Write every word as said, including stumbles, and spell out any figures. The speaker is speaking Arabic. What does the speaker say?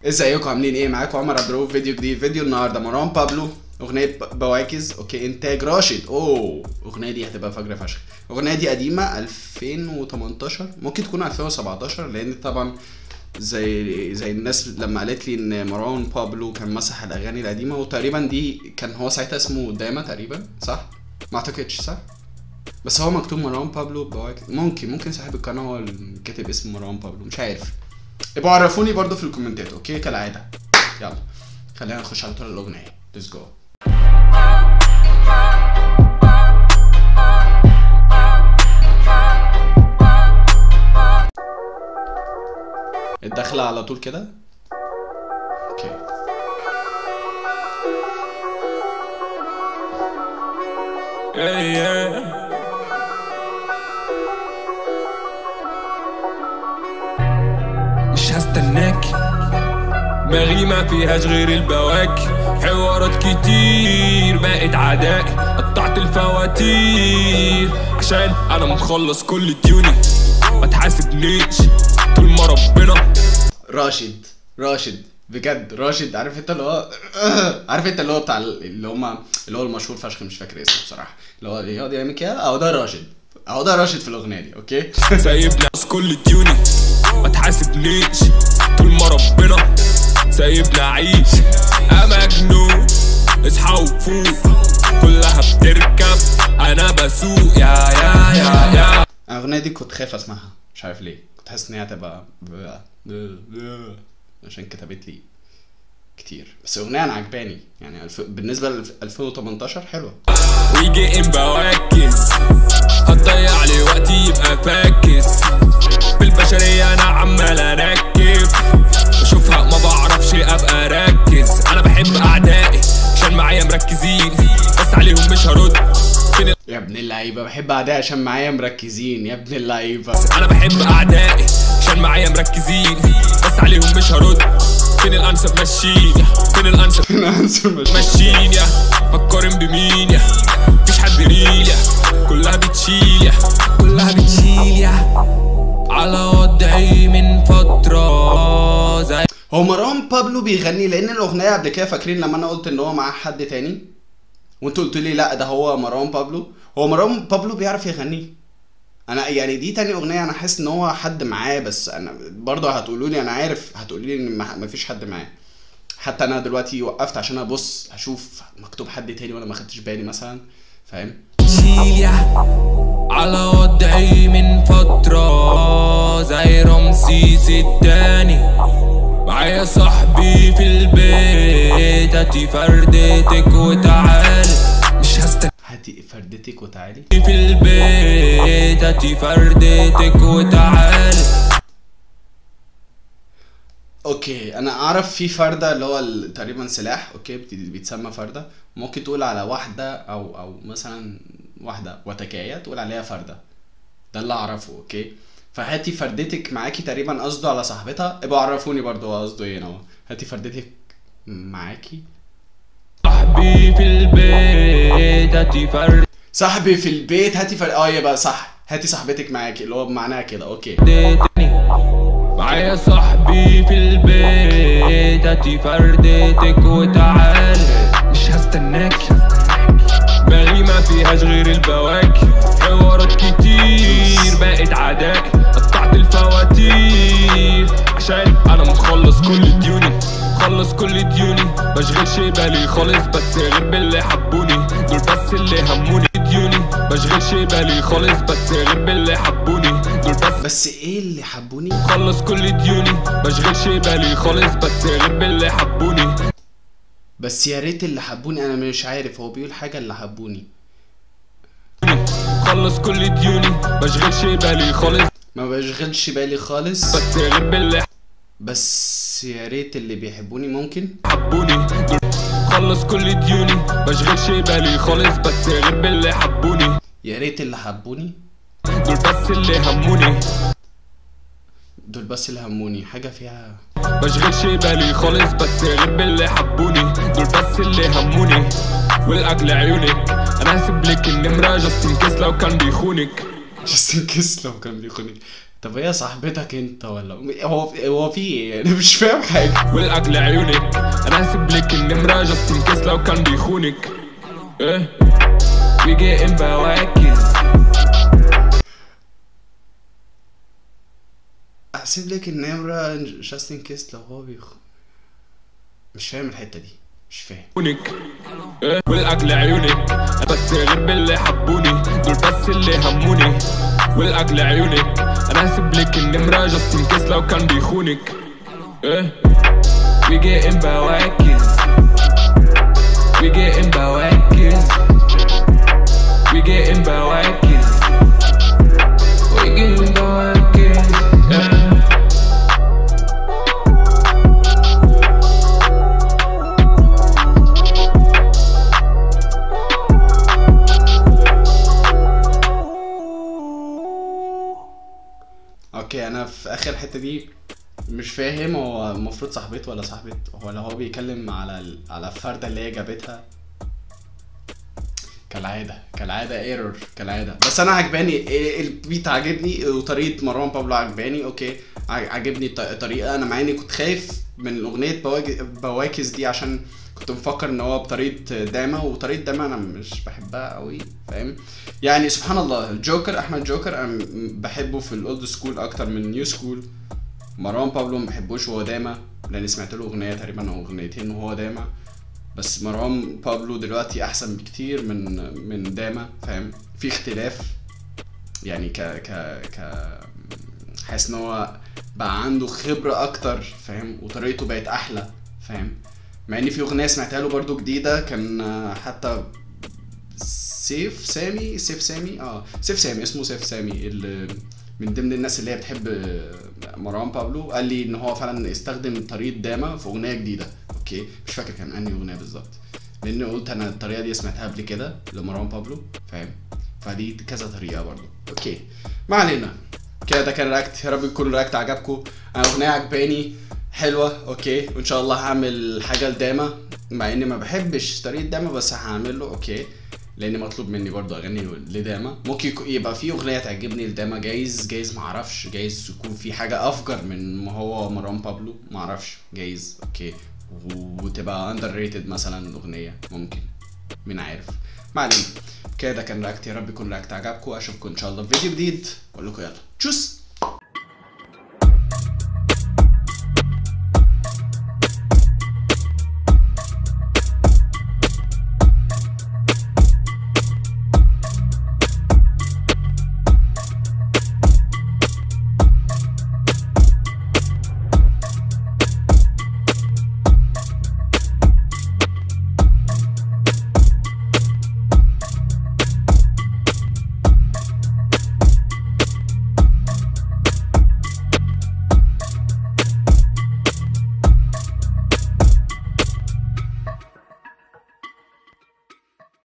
ازيكم عاملين ايه؟ معاكم عمر عبد الرؤوف، فيديو جديد. فيديو النهارده مروان بابلو، اغنيه بواكز. اوكي، انتاج راشد. اوه الاغنيه دي هتبقى فجره فشخ. الاغنيه دي قديمه ألفين وتمنتاشر، ممكن تكون ألفين وسبعتاشر، لان طبعا زي زي الناس لما قالت لي ان مروان بابلو كان مسح الاغاني القديمه، وتقريبا دي كان هو ساعتها اسمه داما تقريبا، صح؟ ما اعتقدش، صح؟ بس هو مكتوب مروان بابلو بواكز. ممكن ممكن صاحب القناه هو اللي كاتب اسم مروان بابلو، مش عارف. ابقوا عرفوني برضو في الكومنتات، اوكي؟ كالعاده. يلا خلينا نخش على طول الاغنيه. ليتس جو. الدخله على طول كده. اوكي yeah, yeah. مش هستناك، دماغي ما فيهاش غير البواك، حوارات كتير بقت عداء، قطعت الفواتير عشان انا مخلص كل ديوني، ما تحاسبنيش طول ما ربنا. راشد راشد بجد راشد. عارف انت اللي هو عارف انت اللي هو بتاع اللي هم اللي هو المشهور فشخ، مش فاكر اسمه بصراحه، اللي هو يقعد يعمل كده. اهو ده راشد، اهو ده راشد في الاغنيه دي. اوكي سايبني كل ديوني، ما تحاسبنيش طول ما ربنا سايبني اعيش. انا مجنون، اصحى وفوق، كلها بتركب انا بسوق. يا يا يا يا الاغنيه دي كنت خايف اسمعها، مش عارف ليه. كنت حاسس ان هي هتبقى عشان كتبت لي كتير، بس الاغنيه انا عجباني يعني. الف... بالنسبه ل ألفين وتمنتاشر حلوه. ويجي ام بواكز، هتضيع لي وقتي يبقى فاكس، بالبشريه انا عمال اركب، بشوفها ما بعرفش ابقى ركز. انا بحب اعدائي عشان معايا مركزين، بس عليهم مش هرد. يا ابن اللعيبه بحب اعدائي عشان معايا مركزين. يا ابن اللعيبه انا بحب اعدائي عشان معايا مركزين، بس عليهم مش هرد. فين الانسب ماشيين؟ فين الانسب؟ فين الانسب ماشيين؟ يا بتقارن بمين؟ يا مفيش حد ريل، يا كلها بتشيل، يا كلها بتشيل، يا على وضعي من فتره زي. هو مروان بابلو بيغني؟ لان الاغنيه قبل كده فاكرين لما انا قلت ان هو معاه حد تاني، وانتوا قلتوا لي لا ده هو مروان بابلو. هو مروان بابلو بيعرف يغني؟ انا يعني دي تاني اغنيه انا حاسس ان هو حد معاه، بس انا برضه هتقولوا لي، انا عارف هتقولوا لي ان مفيش حد معاه. حتى انا دلوقتي وقفت عشان ابص اشوف مكتوب حد تاني وانا ما خدتش بالي مثلا، فاهم؟ على وضعي من فتره زي رمسيس التاني، معايا صاحبي في البيت، هاتي فردتك وتعالي. مش هستنى، هاتي فردتك وتعالي في البيت، هاتي فردتك وتعالي. اوكي انا اعرف في فرده اللي هو تقريبا سلاح، اوكي بيتسمى فرده. ممكن تقول على واحده او او مثلا واحده وتكايه تقول عليها فرده، ده اللي اعرفه. اوكي فهاتي فردتك معاكي تقريبا قصده على صاحبتها. ابقوا عرفوني برضو هو قصده ايه. هو هاتي فردتك معاكي. صاحبي في البيت هاتي فرد صاحبي في البيت هاتي فرد اه يبقى صح، هاتي صاحبتك معاكي اللي هو بمعناها كده. اوكي معايا صاحبي في البيت، هاتي فردتك وتعالي. مش هستناك، دماغي ما فيهاش غير البواك، حوارات كتير بقت عداء، قطعت الفواتير عشان انا مخلص كل ديوني، مخلص كل ديوني، بشغلش بالي خالص بس غير باللي حبوني، دول بس اللي هموني. ديوني بشغلش بالي خالص بس غير باللي حبوني، دول بس بس ايه اللي حبوني؟ مخلص كل ديوني، بشغلش بالي خالص بس غير باللي حبوني. بس يا ريت اللي حبوني. انا مش عارف هو بيقول حاجه اللي حبوني. خلص كل ديوني، بشغلش بالي خالص، ما بشغلش بالي خالص بس غير باللي بس يا ريت اللي بيحبوني ممكن حبوني. خلص كل ديوني، بشغلش بالي خالص بس غير باللي حبوني. يا ريت اللي حبوني، دول بس اللي هموني، دول بس اللي هموني. حاجه فيها بشغلش بالي خالص بس غير باللي حبوني، دول بس اللي هموني. والاجل عيونك انا هسيب لك النمره، جاست ان كيس لو كان بيخونك. جاست ان كيس لو كان بيخونك. طب هي صاحبتك انت ولا هو هو في ايه يعني؟ مش فاهم حاجه. والاكل عيونك انا هسيب لك النمره جاست ان كيس لو كان بيخونك. ايه ويجي ام بواكز هسيب لك النمره جاست ان كيس لو هو بيخ مش فاهم الحته دي، مش فاهم. إيه؟ والاكل عيونك بس غير باللي حبوني دول بس اللي هموني. والاكل عيونك انا هسيب لك النمره جاست ان كيس لو كان بيخونك. ايه ويجي ام بواكز ويجي ام بواكز ويجي ام بواكز ويجي ام بواكز. اوكي انا في اخر حته دي مش فاهم هو المفروض صاحبته ولا صاحبة، ولا هو بيتكلم على ال... على الفردة اللي هي جابتها. كالعادة كالعادة ايرور كالعادة. بس انا عجباني البيت، عجبني وطريقة مروان بابلو عجباني. اوكي عجبني الطريقة. انا مع اني كنت خايف من اغنية بواكز دي عشان كنت مفكر ان هو بطريقة داما، وطريقة داما انا مش بحبها قوي فاهم يعني. سبحان الله الجوكر احمد جوكر انا بحبه في الاولد سكول اكتر من النيو سكول. مروان بابلو ما بحبوش وهو داما، لاني سمعت له اغنيه تقريبا او اغنيتين وهو داما. بس مروان بابلو دلوقتي احسن بكتير من من داما فاهم. في اختلاف يعني ك ك ك حاسس ان هو بقى عنده خبره اكتر فاهم، وطريقته بقت احلى فاهم. مع ان في اغنيه سمعتها له برضو جديده كان حتى سيف سامي سيف سامي اه سيف سامي اسمه سيف سامي اللي من ضمن الناس اللي هي بتحب مروان بابلو، قال لي ان هو فعلا استخدم طريقه داما في اغنيه جديده. اوكي مش فاكر كان انهي اغنيه بالظبط، لان قلت انا الطريقه دي سمعتها قبل كده لمروان بابلو فاهم، فدي كذا طريقه برضو. اوكي ما علينا كده، ده كان رياكت. يا رب يكون الرياكت عجبكم. انا اغنيه عجباني حلوه اوكي، وان شاء الله هعمل حاجه لداما، مع اني ما بحبش طريقه داما بس هعمل له اوكي، لان مطلوب مني برضه اغني لداما. ممكن يبقى في اغنيه تعجبني لداما، جايز جايز معرفش، جايز يكون في حاجه افجر من ما هو مروان بابلو معرفش، جايز اوكي، وتبقى اندر ريتد مثلا الاغنيه ممكن، مين عارف. ما علينا كده، كان رياكت. يا رب يكون رياكت عجبكم. اشوفكم ان شاء الله في فيديو جديد. اقول لكم يلا تشوس.